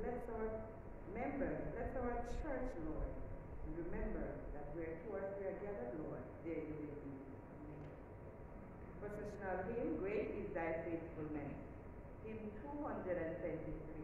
bless our members, bless our church, Lord. And remember that where two or three are gathered, Lord, there you will be. Amen. Processional hymn, Great is Thy Faithfulness. Hymn 223.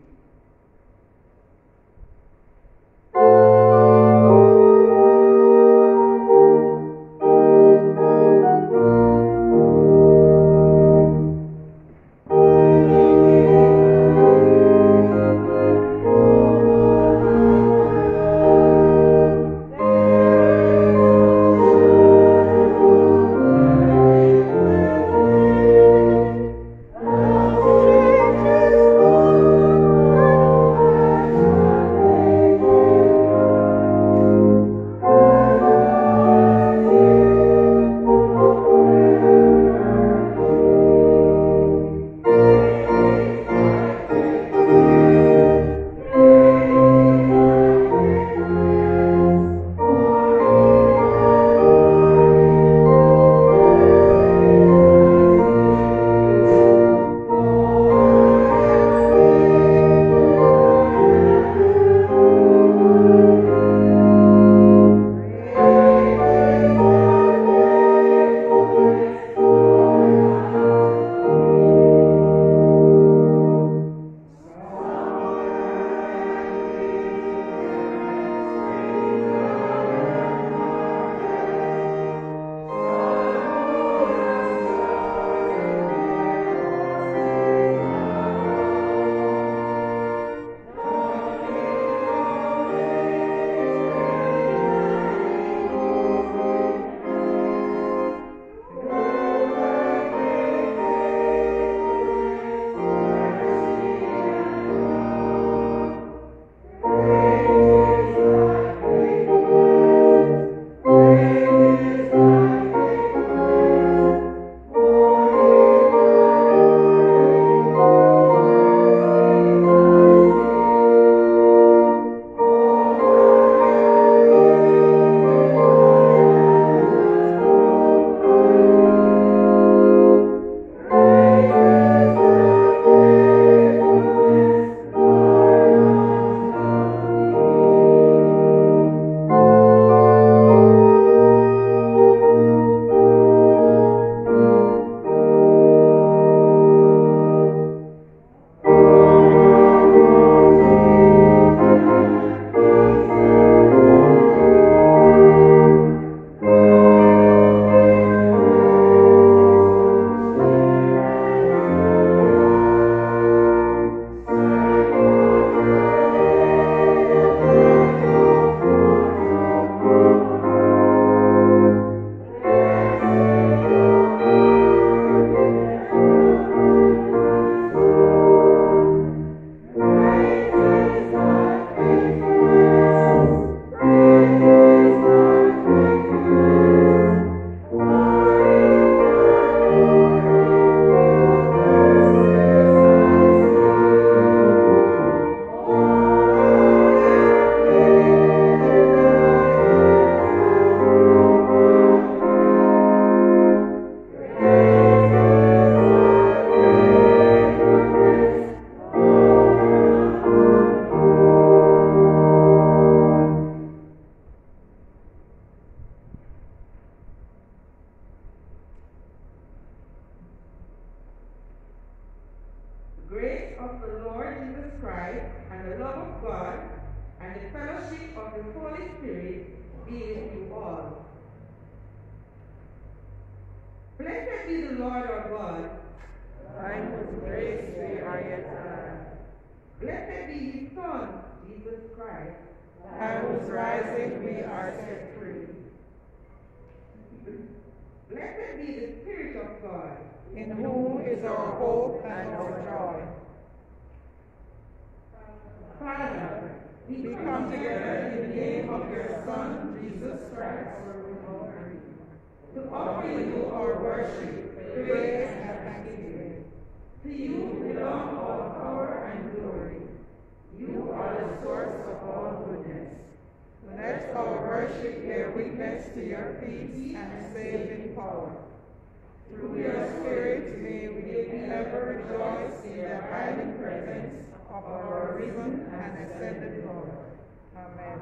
Through your Spirit, may we ever rejoice in the abiding presence of our risen and ascended Lord. Amen.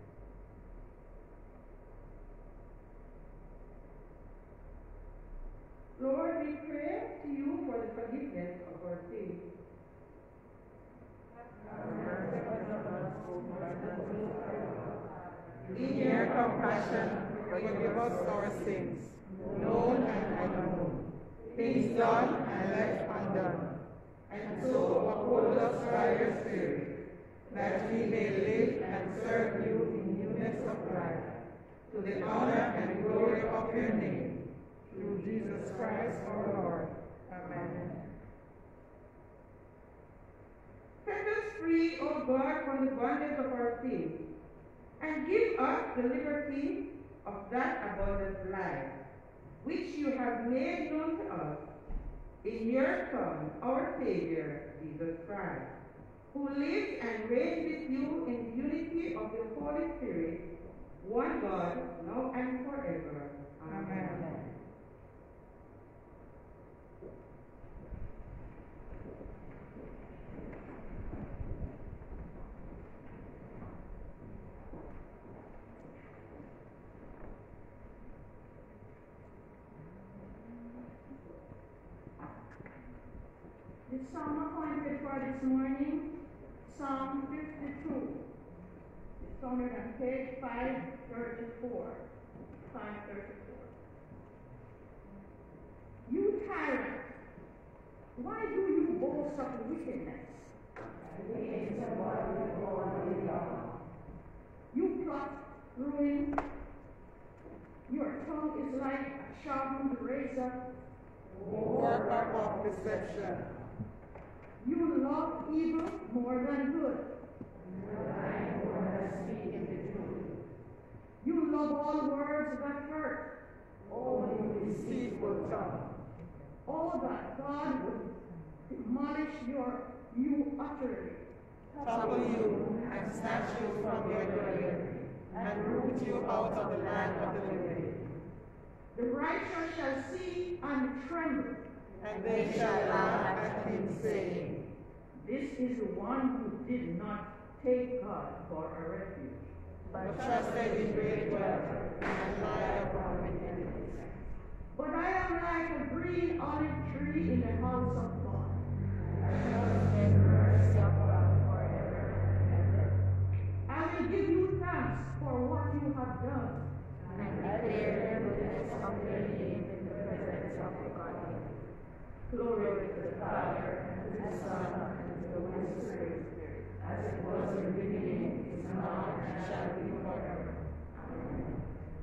Lord, we pray to you for the forgiveness of our sins. In your compassion, forgive us our sins, known and unknown, things done and left undone, and so uphold us by your Spirit, that we may live and serve you in newness of life, to the honor and glory of your name, through Jesus Christ our Lord. Amen. Set us free, O God, from the bondage of our sins, and give us the liberty of that abundant life, which you have made known to us in your Son, our Savior, Jesus Christ, who lives and reigns with you in the unity of the Holy Spirit, one God, now and forever. Amen. Amen. The psalm appointed for this morning, Psalm 52. It's found on page 534. 534. You tyrant, why do you boast of wickedness? You plot ruin. Your tongue is like a sharpened razor. Worker of deception. You love evil more than good. You love all words that hurt. Oh, you deceitful tongue. Oh, that God would demolish you utterly. Topple you and snatch you from your dwelling, and root you out of the land of the living. The righteous shall see and tremble. And they shall laugh at him, saying, This is the one who did not take God for a refuge, but trusted in great wealth and lied upon the enemies. But I am like a green olive tree in the house of God. I will give you thanks for what you have done. And declare the goodness of your name in the presence of the godly. Glory To the Father, and to the Son, and to the Holy Spirit, as it was in the beginning, is now, and shall be forever. Amen.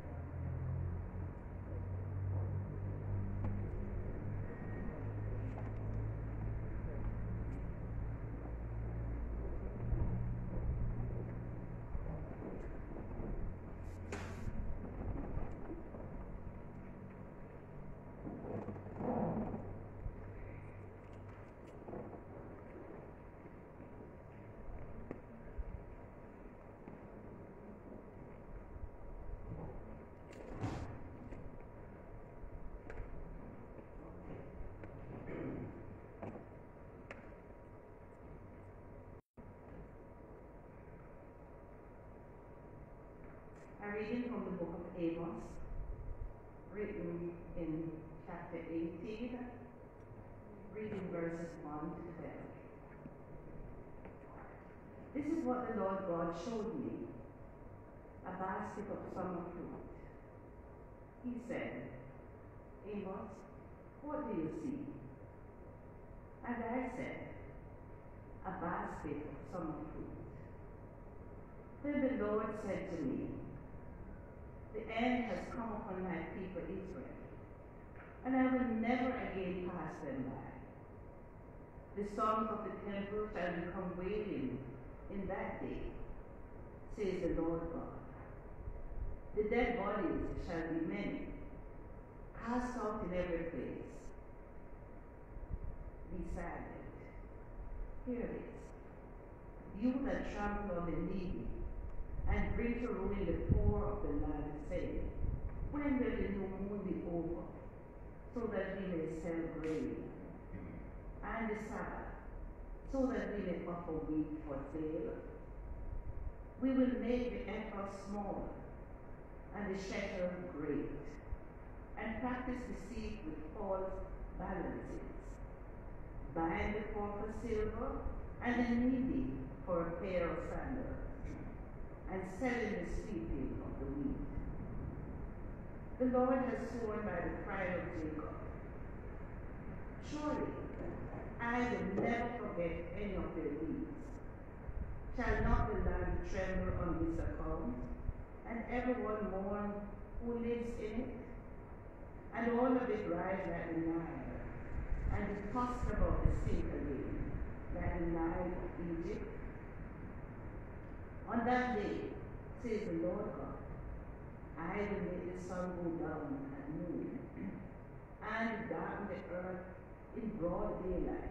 A reading from the book of Amos, written in chapter 18, reading verses 1 to 12. This is what the Lord God showed me, a basket of summer fruit. He said, Amos, what do you see? And I said, a basket of summer fruit. Then the Lord said to me, the end has come upon my people Israel, and I will never again pass them by. The songs of the temple shall become wailing in that day, says the Lord God. The dead bodies shall be many, cast out in every place. Be silent. Hear this, you that trample on the needy, and bring to ruin the poor of the land, saying, when will the new moon be over, so that we may sell grain, and the Sabbath, so that we may offer wheat for sale. We will make the ephah small and the shekel great, and practice deceit with false balances. Bind the poor for silver, and the needy for a pair of sandals, and sell in the sweeping of the wheat. The Lord has sworn by the pride of Jacob, surely I will never forget any of their deeds. Shall not the land tremble on this account, and everyone mourn who lives in it? And all of it rise like the Nile, and be tossed about the sea again, like the Nile of Egypt? On that day, says the Lord God, I will make the sun go down at noon, and darken the earth in broad daylight.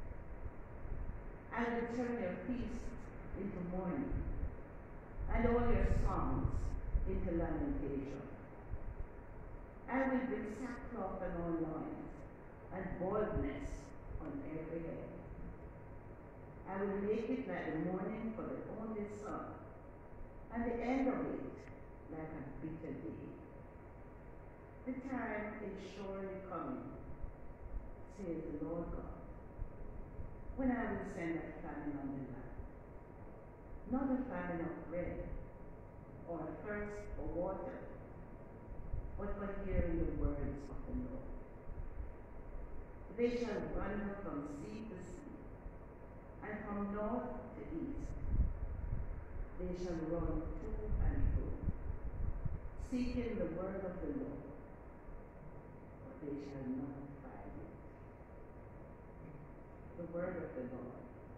I will turn your feasts into mourning, and all your songs into lamentation. I will bring sackcloth on all loins, and baldness on every head. I will make it like the morning for the only sun, and the end of it like a bitter day. The time is surely coming, says the Lord God, when I will send a famine on the land, not a famine of bread, or a thirst for water, but for hearing the words of the Lord. They shall wander from sea to sea, and from north to east. They shall run to and fro, seeking the word of the Lord, but they shall not find it. The word of the Lord.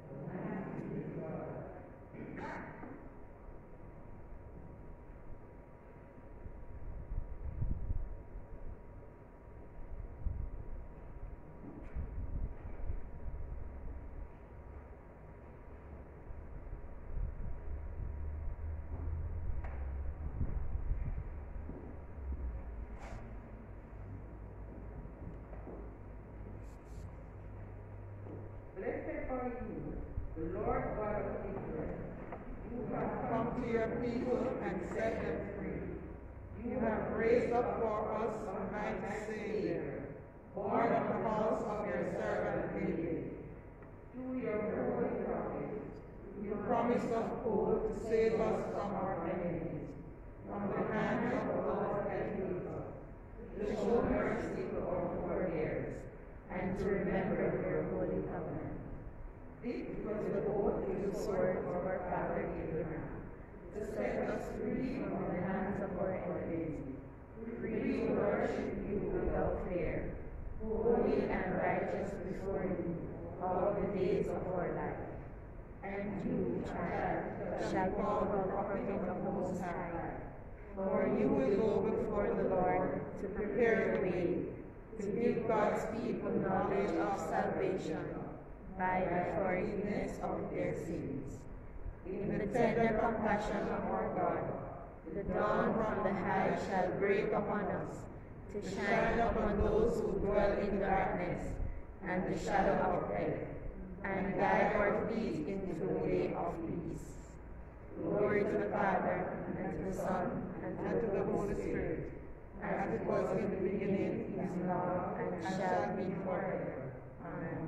Blessed are you, the Lord God of Israel. You have come to your people and set them free. You have raised up for us a mighty Savior, born of the house of your servant David. Through your holy prophet, you promised of old to save us from our enemies, from the hand of those that hate us, to show mercy to our forebears, and to remember your holy covenant. This was the oath you swore to our father Abraham, to set us free from the hands of our enemies, free to worship you without fear, holy and righteous before you all the days of our life. And you, child, shall call the prophet of the Most High, for you will go before the Lord to prepare the way, to give God's people knowledge of salvation by the forgiveness of their sins. In the tender compassion of our God, the dawn from the high shall break upon us, to shine upon those who dwell in darkness and the shadow of death, and guide our feet into the way of peace. Glory to the Father, and to the Son, and to the Holy Spirit, as it was in the beginning, is now, and shall be forever. Amen.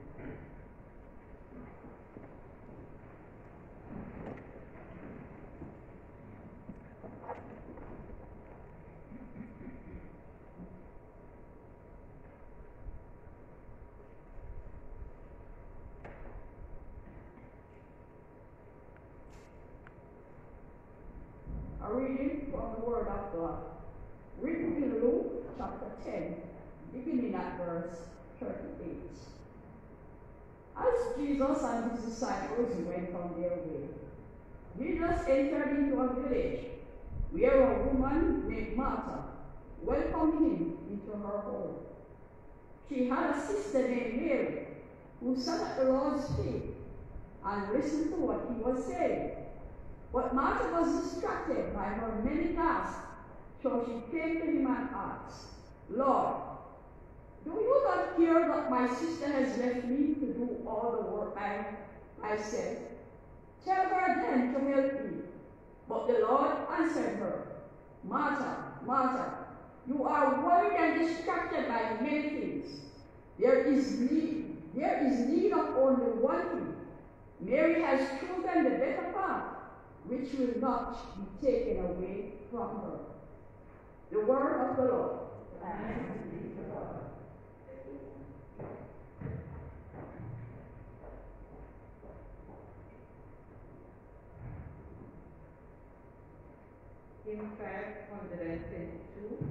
A reading from the Word of God, written in Luke chapter 10, beginning at verse 38. As Jesus and his disciples went on their way, Jesus entered into a village where a woman named Martha welcomed him into her home. She had a sister named Mary who sat at the Lord's feet and listened to what he was saying. But Martha was distracted by her many tasks, so she came to him and asked, Lord, do you not care that my sister has left me to do do all the work I said. Tell her then to help me. But the Lord answered her, Martha, Martha, you are worried and distracted by many things. There is need of only one thing. Mary has chosen the better part, which will not be taken away from her. The word of the Lord. Thanks be to God. Hymn 522.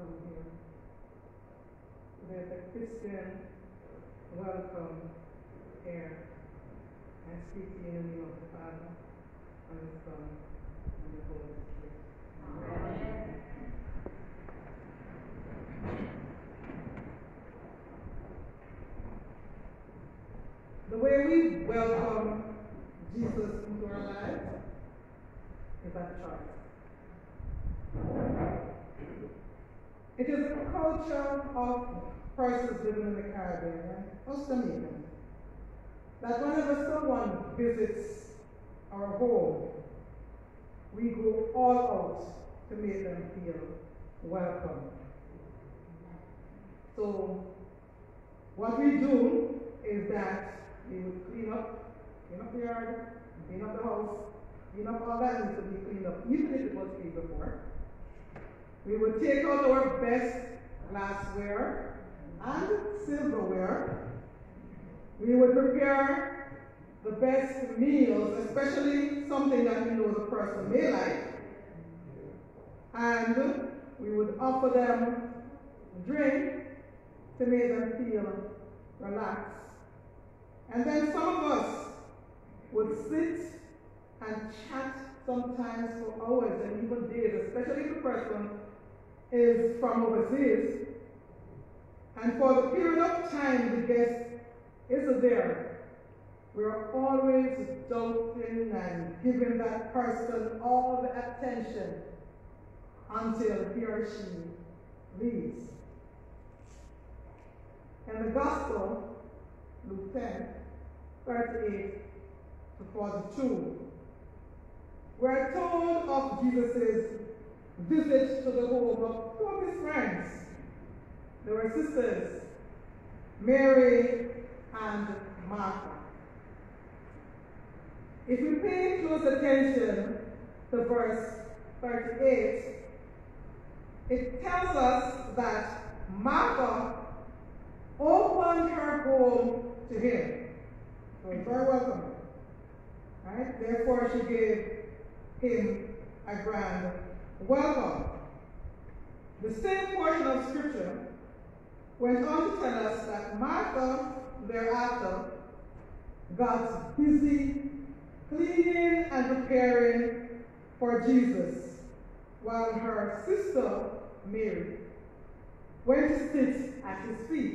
Christian welcome prepare and speak to you in the name of the Father, and the Son, and the Holy Spirit. Amen. The way we welcome Jesus into our lives is at church. It is a culture of persons living in the Caribbean and us Jamaicans that whenever someone visits our home, we go all out to make them feel welcome. So what we do is that we would clean up the yard, clean up the house, clean up all that needs to be cleaned up, even if it was cleaned before. We would take out our best glassware and silverware. We would prepare the best meals, especially something that we know the person may like. And we would offer them a drink to make them feel relaxed. And then some of us would sit and chat sometimes for hours and even days, especially if the person is from overseas. And for the period of time the guest is there, we're always doubting and giving that person all the attention until he or she leaves. In the Gospel, Luke 10:38-42, we're told of Jesus' visit to the home of two of his friends. They were sisters, Mary and Martha. If we pay close attention to verse 38, it tells us that Martha opened her home to him. So he's very welcome. Right? Therefore, she gave him a grand welcome. The same portion of scripture went on to tell us that Martha thereafter got busy cleaning and preparing for Jesus, while her sister Mary went to sit at his feet.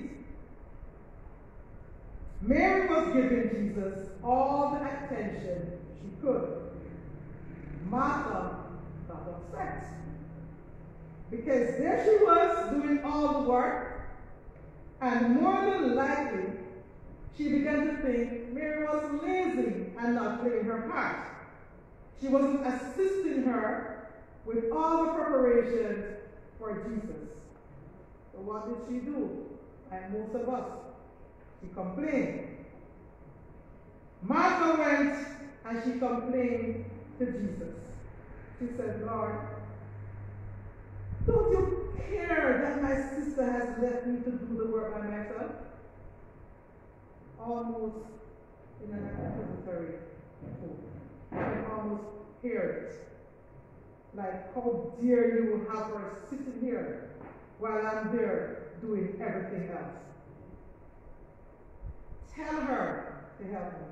Mary was giving Jesus all the attention she could. Martha got upset, because there she was doing all the work, and more than likely, she began to think Mary was lazy and not playing her part. She wasn't assisting her with all the preparations for Jesus. So what did she do? Like most of us, she complained. Martha went and she complained to Jesus. She said, Lord, don't you care that my sister has left me to do the work by myself? Almost in an accusatory tone. I can almost hear it. Like, how dare you have her sitting here while I'm there doing everything else? Tell her to help me.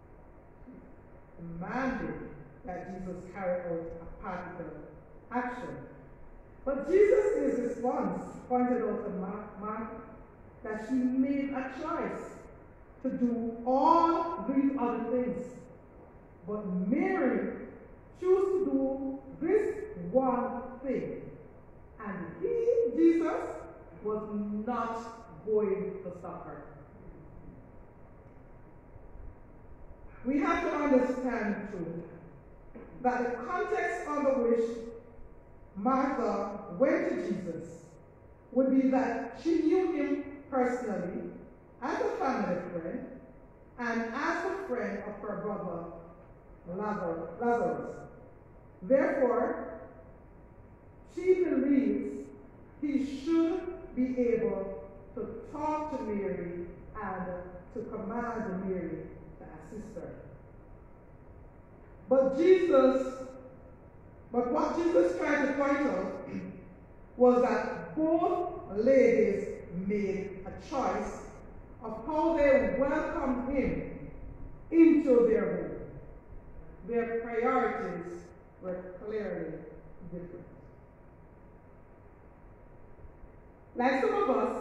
Demanded that Jesus carry out a particular action. But Jesus, in his response, pointed out to Martha that she made a choice to do all these other things. But Mary chose to do this one thing. And he, Jesus, was not going to stop her. We have to understand, too, that the context under which Martha went to Jesus would be that she knew him personally as a family friend and as a friend of her brother Lazarus. Therefore, she believes he should be able to talk to Mary and to command Mary to assist her. But what Jesus tried to point out was that both ladies made a choice of how they welcomed him into their home. Their priorities were clearly different. Like some of us,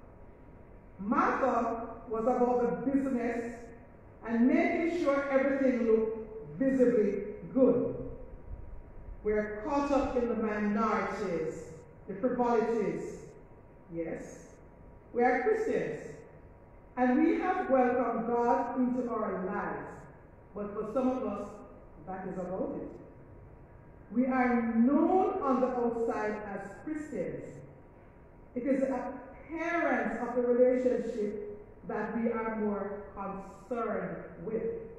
Martha was about the business and making sure everything looked visibly good. We're caught up in the minorities, the frivolities. Yes, we are Christians, and we have welcomed God into our lives. But for some of us, that is about it. We are known on the outside as Christians. It is the appearance of the relationship that we are more concerned with.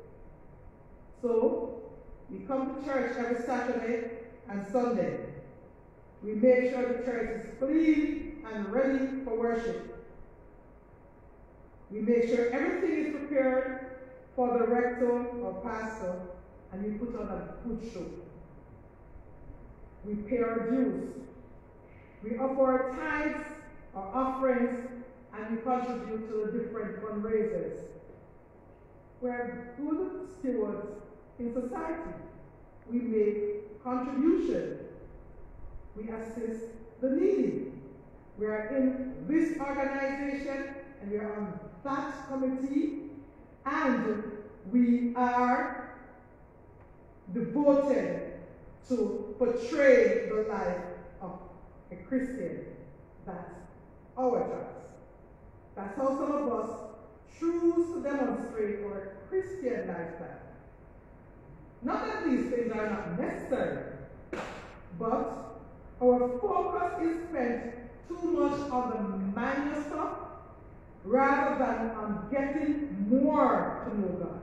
So, we come to church every Saturday and Sunday. We make sure the church is clean and ready for worship. We make sure everything is prepared for the rector or pastor, and we put on a good show. We pay our dues. We offer our tithes, our offerings, and we contribute to the different fundraisers. We're good stewards in society. We make contribution. We assist the needy. We are in this organization, and we are on that committee, and we are devoted to portray the life of a Christian. That's our choice. That's how some of us choose to demonstrate our Christian lifestyle. Not that these things are not necessary, but our focus is spent too much on the minor stuff rather than on getting more to know God.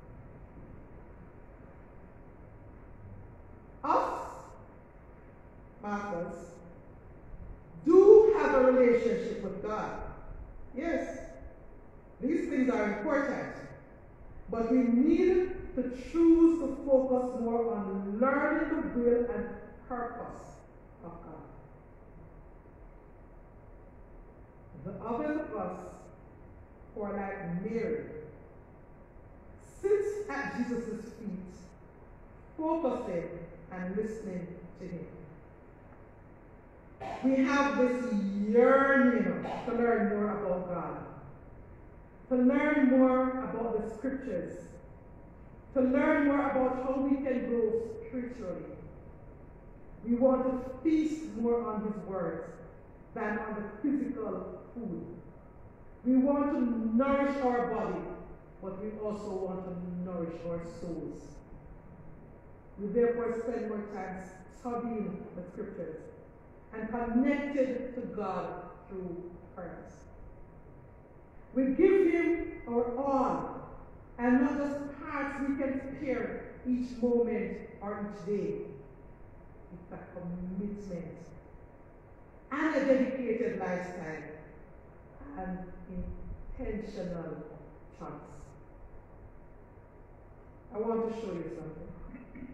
Us, Marthas, do have a relationship with God. Yes, these things are important, but we need to choose to focus more on learning the will and purpose of God. The others of us who are like Mary sit at Jesus' feet, focusing and listening to him. We have this yearning to learn more about God, to learn more about the scriptures, to learn more about how we can grow spiritually. We want to feast more on his words than on the physical food. We want to nourish our body, but we also want to nourish our souls. We therefore spend more time studying the scriptures and connected to God through prayers. We give him our all, and not just parts we can spare each moment or each day. It's a commitment and a dedicated lifestyle and intentional choice. I want to show you something.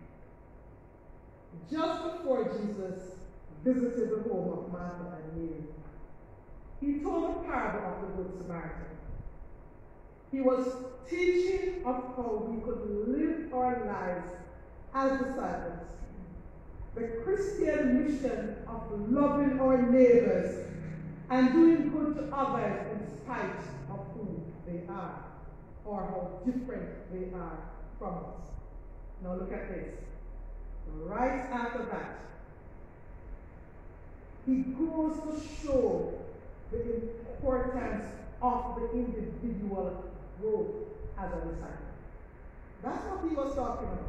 Just before Jesus visited the home of Martha and Mary, he told a parable of the Good Samaritan. He was teaching of how we could live our lives as disciples. The Christian mission of loving our neighbors and doing good to others in spite of who they are or how different they are from us. Now look at this. Right after that, he goes to show the importance of the individual growth as a disciple. That's what he was talking about.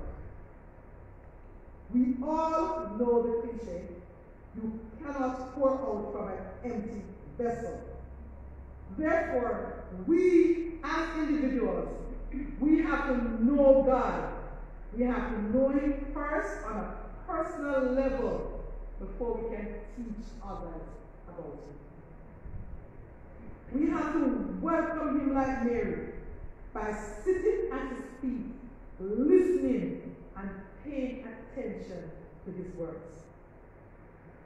We all know the cliche, you cannot pour out from an empty vessel. Therefore, we as individuals, we have to know God. We have to know him first on a personal level before we can teach others about him. We have to welcome him like Mary by sitting at his feet, listening and paying attention to his words.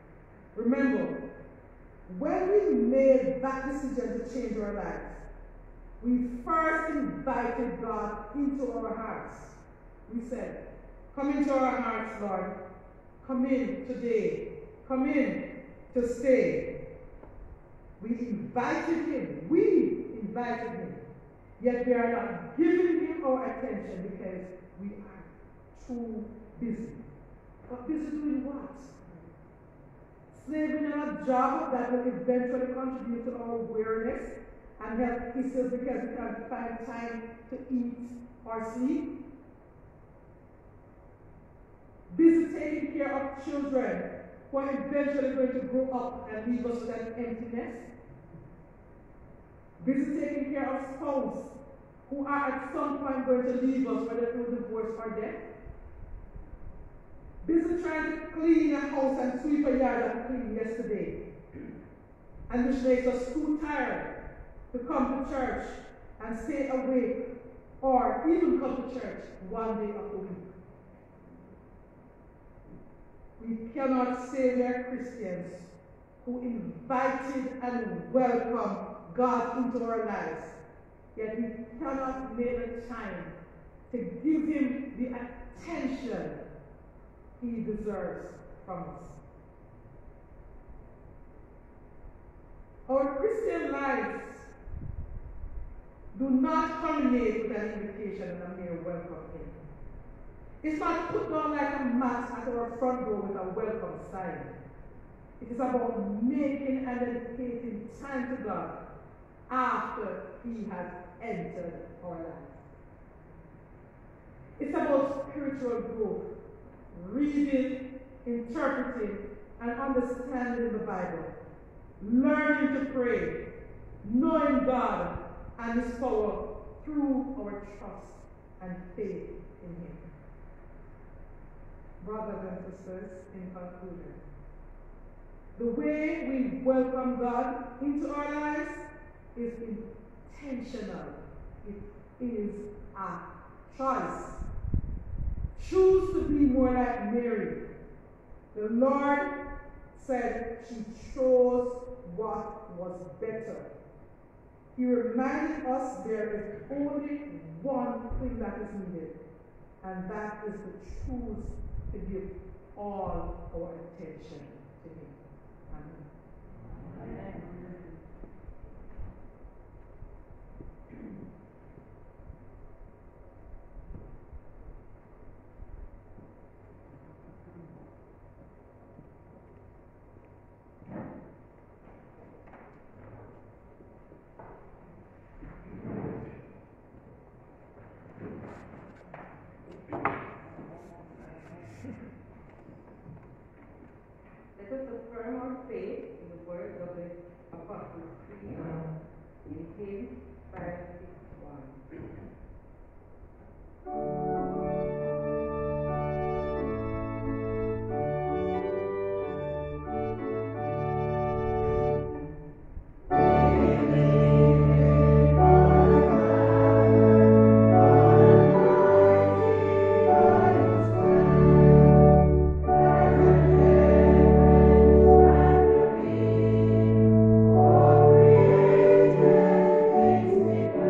Remember, when we made that decision to change our lives, we first invited God into our hearts. We said, come into our hearts, Lord. Come in today. Come in to stay. We invited him. We invited him. Yet we are not giving him our attention because we are too busy. But busy doing what? Slaving on a job that will eventually contribute to our weariness and help issues because we can't find time to eat or sleep. Busy taking care of children who are eventually going to grow up and leave us with an emptiness. Busy taking care of spouses who are at some point going to leave us, whether through divorce or death. Busy trying to clean a house and sweep a yard that we cleaned yesterday, and which makes us too tired to come to church and stay awake or even come to church one day of the week. We cannot say we are Christians who invited and welcomed God into our lives, yet we cannot make the time to give him the attention he deserves from us. Our Christian lives do not culminate with an invitation and a mere welcome in. It's not put down like a mat at our front door with a welcome sign. It is about making and dedicating time to God after he has entered our lives. It's about spiritual growth, reading, interpreting, and understanding the Bible, learning to pray, knowing God and his power through our trust and faith in him. Brothers and sisters, in conclusion, the way we welcome God into our lives is intentional. It is a choice. Choose to be more like Mary. The Lord said she chose what was better. He reminded us there is only one thing that is needed, and that is to choose to give all our attention to him. Amen. Amen. Let us affirm our faith in the words of the Apostles' Creed in hymn 561. Thank you.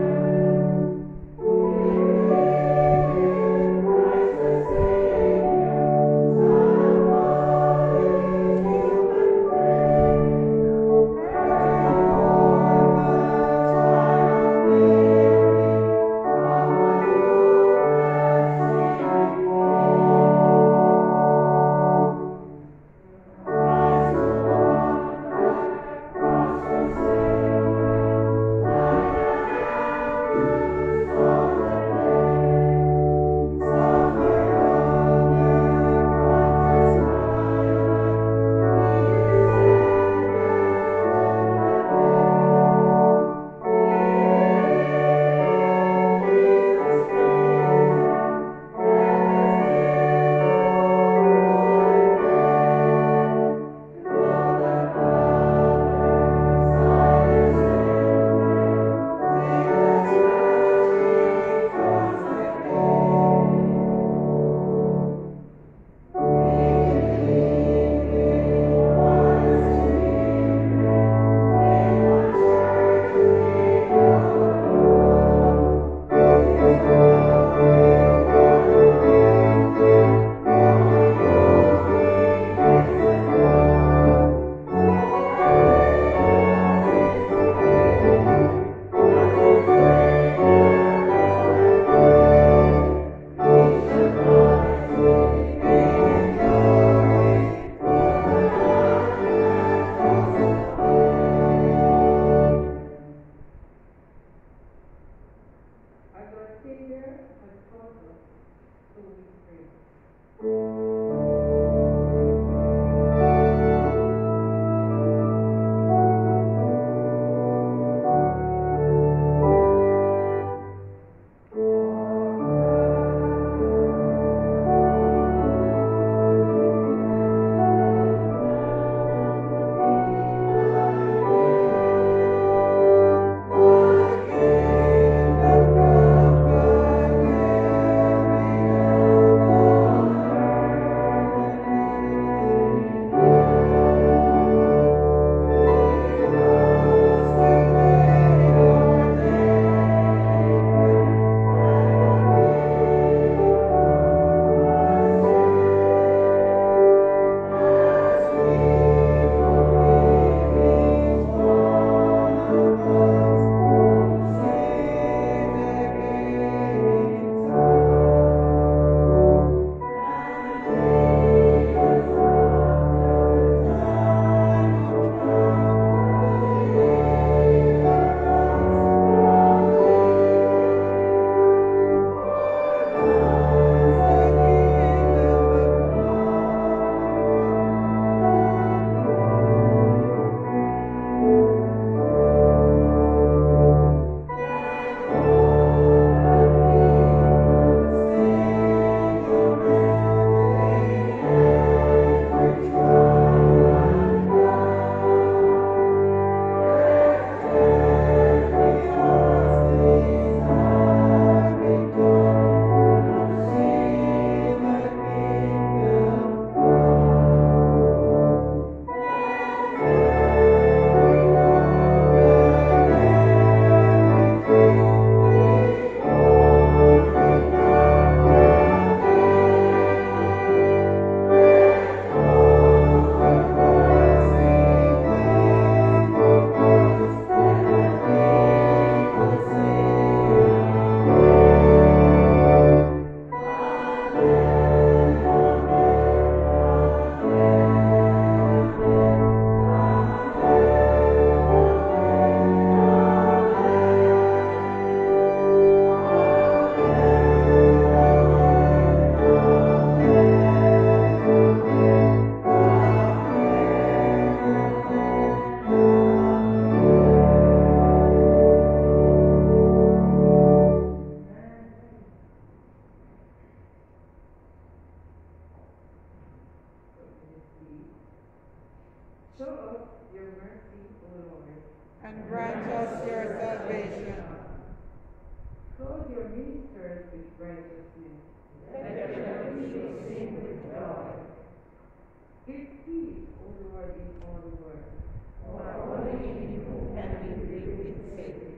Show us your mercy, O Lord. and grant us your salvation. Clothe your ministers with righteousness. Let your people sing with joy. Give peace, O Lord, in all the world. For only in you can we live with safety.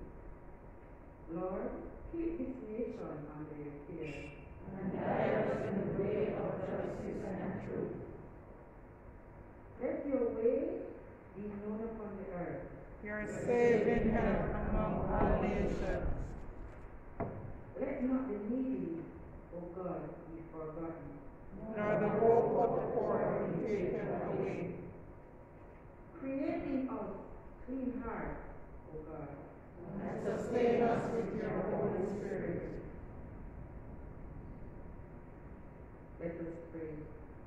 Lord, keep this nation under your care. And guide us in the way of justice and truth. Let your way be known upon the earth. Your saving help among all nations. Let not the needy, O God, be forgotten. Nor the hope of the poor be taken away. Create in us clean hearts, O God. And sustain us with your Holy Spirit. Let us pray.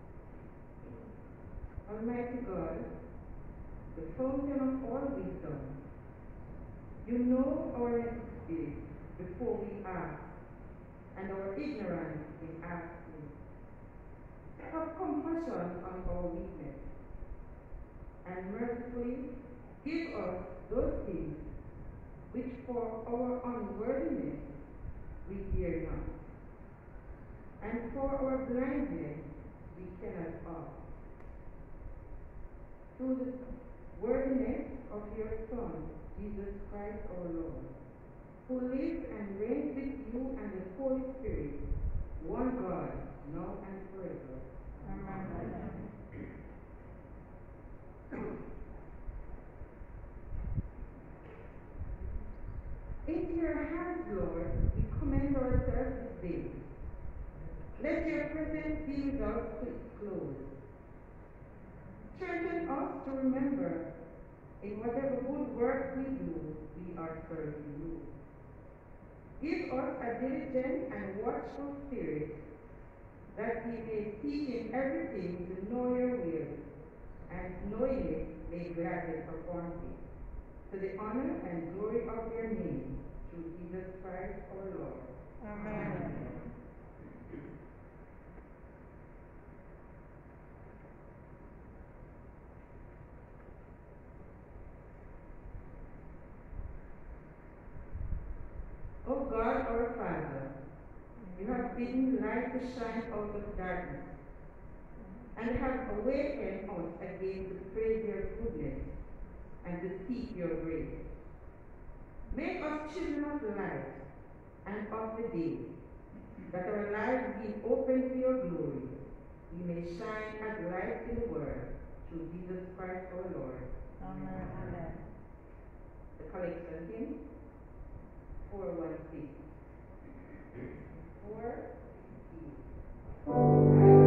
Almighty God, the fountain of all wisdom, you know our necessities before we ask, and our ignorance in asking. Have compassion on our weakness, and mercifully give us those things which for our unworthiness we dare not, and for our blindness we cannot ask. Through the worthiness of your Son, Jesus Christ our Lord, who lives and reigns with you and the Holy Spirit, one God, now and forever. Amen. Into your hands, Lord, we commend ourselves this day. Let your presence be with us to its close. Strengthen us to remember, in whatever good work we do, we are serving you. Give us a diligent and watchful spirit, that we may seek in everything to know your will, and knowing it may gladly perform it, to the honor and glory of your name, through Jesus Christ our Lord. Amen. O God, our Father, you have bidden light to shine out of darkness, and have awakened us again to praise your goodness and to seek your grace. Make us children of light and of the day, that our lives being open to your glory, we may shine as light in the world, through Jesus Christ our Lord. Amen. The collection hymn, 416. 416.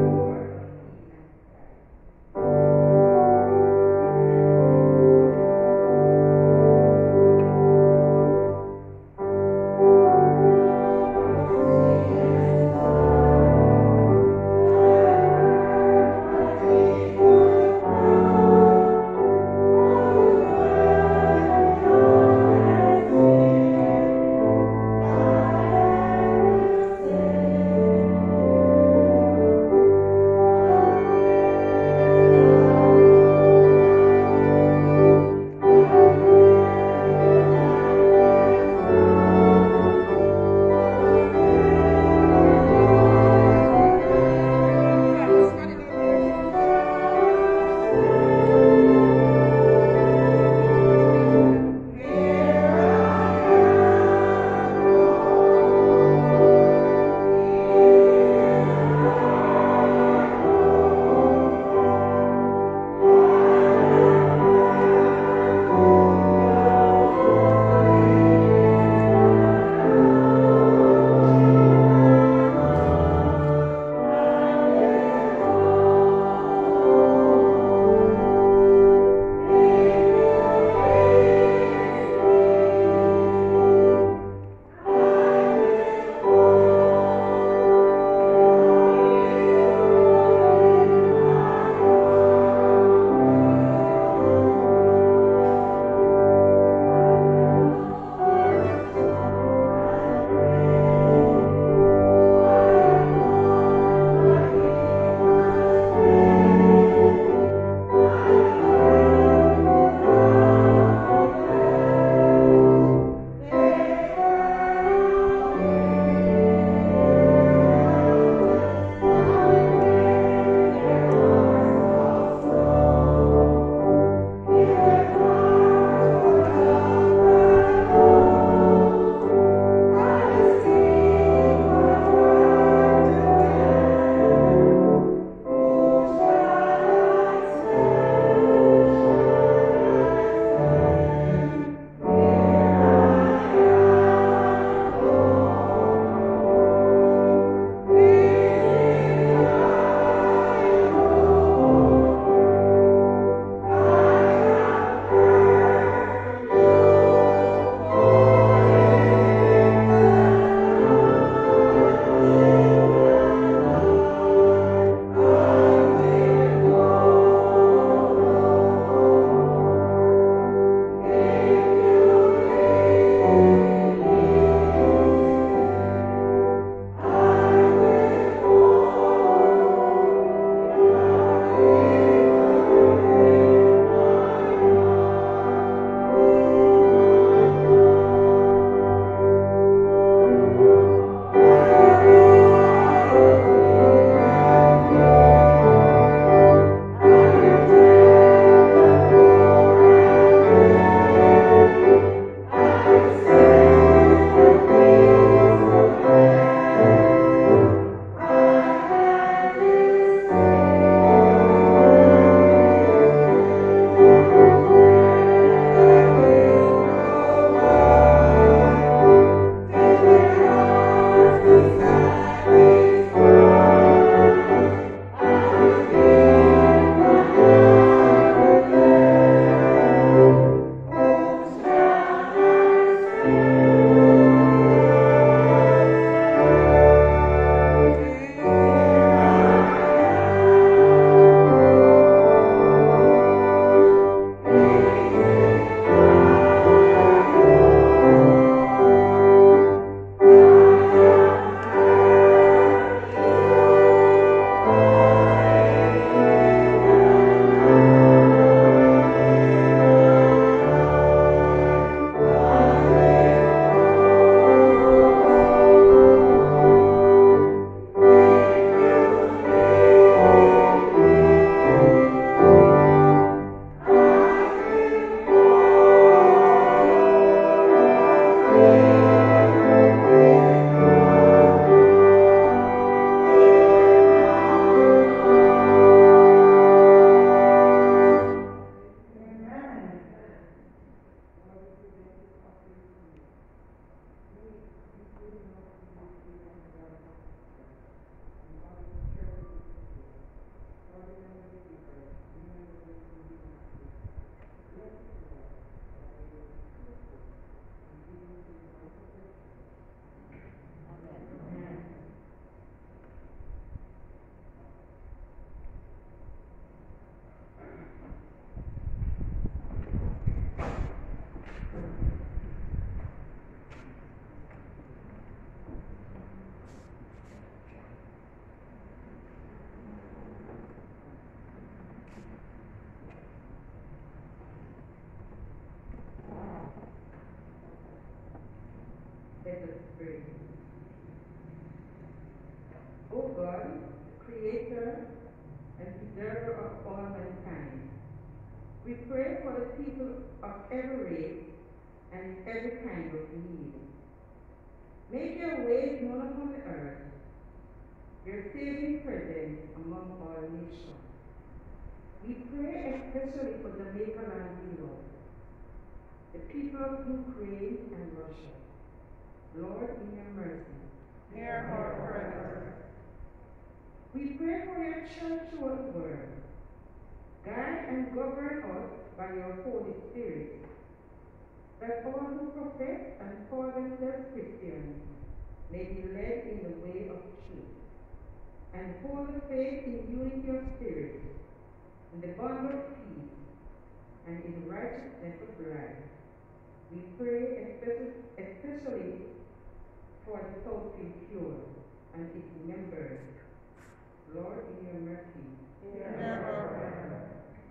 the people of every race and every kind of need. Make your ways known upon the earth, your saving presence among all nations. We pray especially for Jamaica land below, the people of Ukraine and Russia. Lord, in your mercy, hear our prayer. we pray for your church throughout the world. Guide and govern us by your Holy Spirit, that all who profess and call themselves Christians may be led in the way of truth, and hold the faith in unity of spirit, in the bond of peace, and in righteousness of life. We pray especially for the Southfield Pure and its members. Lord, in your mercy, Hear our prayer.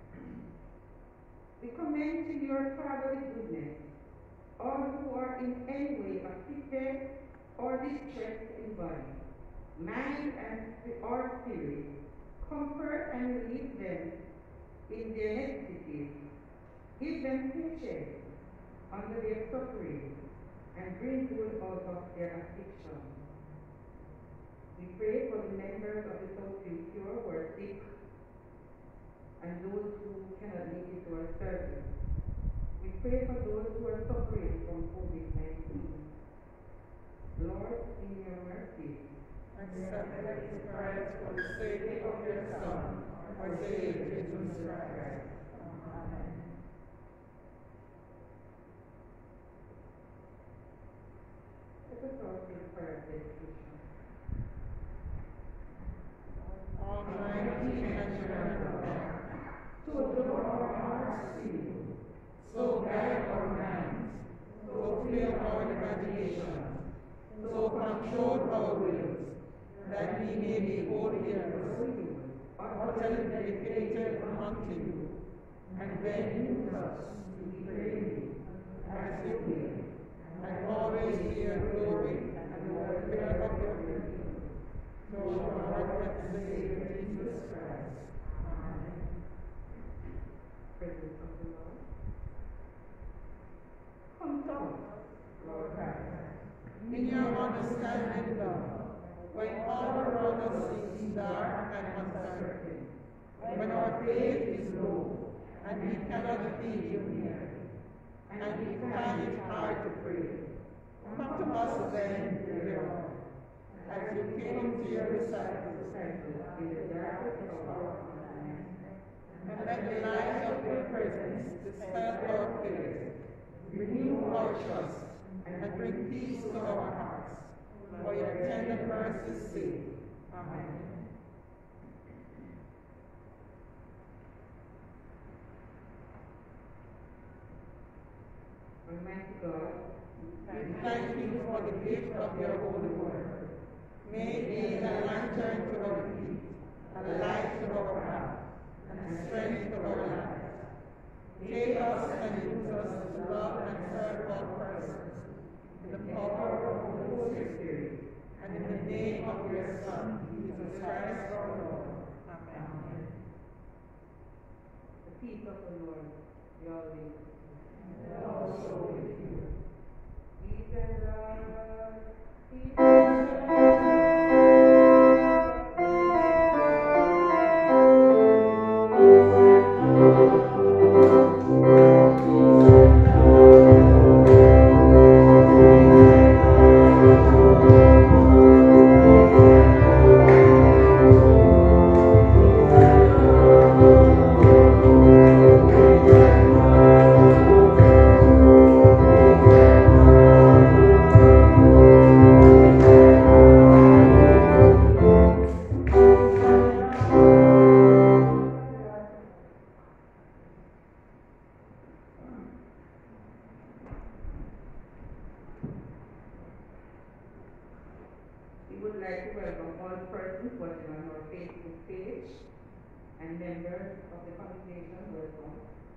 we commend to your fatherly goodness all who are in any way afflicted or distressed in body, mind, or spirit. Comfort and relieve them in their necessities. Give them patience under their suffering, and bring good out of their affliction. We pray for the members of the Southfield Pure who are sick, and those who cannot make it to our service. We pray for those who are suffering from COVID-19. Lord, in your mercy, Accept these prayers for the sake of your Son, our Savior Jesus Christ. Amen. let us all say a prayer of dedication. Almighty and eternal God, So adore our hearts to you, so guide our minds, so fill our imaginations, so control our wills, that we may be holy and pure, utterly dedicated unto you, and then use us to be praised as you will, and always to your glory and the welfare of your people, through our Lord and Savior Jesus Christ. Amen. Presence of the Lord. Come to us, Lord Christ. In your understanding love, when all around us seems dark and uncertain, when our faith is low and we cannot feel you near, and we find it hard to pray, come to us then, dear Lord, as you came to your disciples In the darkest hour of the night. and let the light of your presence dispel our fears, renew our trust, and bring peace to our hearts. For your tender mercy's sake. Amen. Almighty God, We thank you for the gift of your holy word. May it be a lantern to our feet, a light to our path, and strength to our lives. Take us and use us to love and serve all persons, in the power of the Holy Spirit, and in the name of your Son, Jesus Christ our Lord. Amen. the peace of the Lord, be always. And also with you. Peace and love. Peace and We would like to welcome all persons watching on our Facebook page and members of the congregation. Welcome.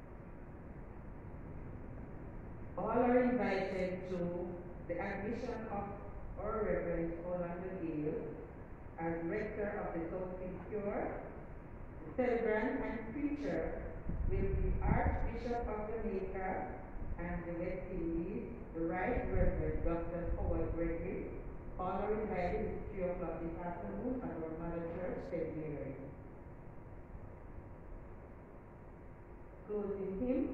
All are invited to the admission of our Reverend Orlando Gale as rector of the Southfield Pure, the celebrant and preacher will the Archbishop of Jamaica and the West Indies, the Right Reverend Dr. Howard Gregory, honored by his 3 o'clock this afternoon at our Mother Church, St. Mary. Closing hymn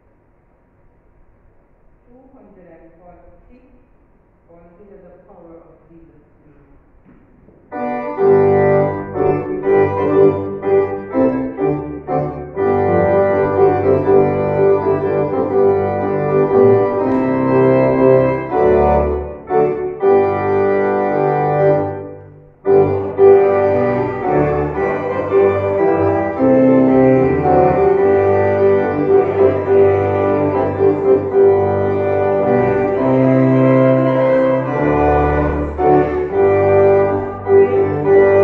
246, Consider the Power of Jesus' Name. Thank you.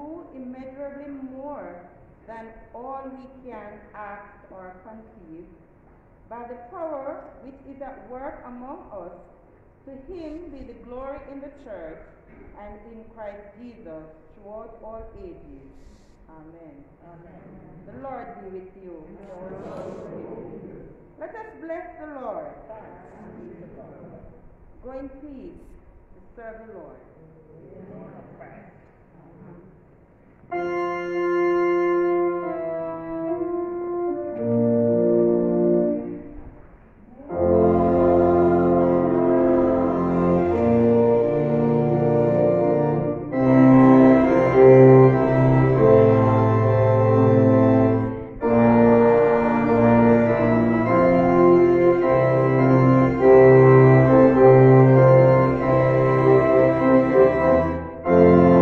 do immeasurably more than all we can ask or conceive, by the power which is at work among us. To him be the glory in the church and in Christ Jesus throughout all ages. Amen. Amen. The Lord be with you. Let us bless the Lord. Go in peace to serve the Lord.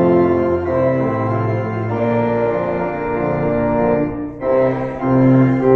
Amen.